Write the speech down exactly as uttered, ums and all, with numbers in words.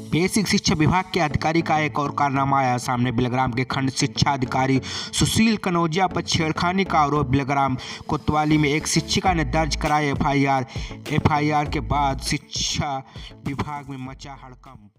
Basic शिक्षा विभाग के अधिकारी का एक और कारनामा आया सामने। बिलग्राम के खंड शिक्षा अधिकारी सुशील कनौजिया पर छेड़खानी का आरोप। बिलग्राम कोतवाली में एक शिक्षिका ने दर्ज कराई F I R. F I R के बाद शिक्षा विभाग में मचा हड़कंप।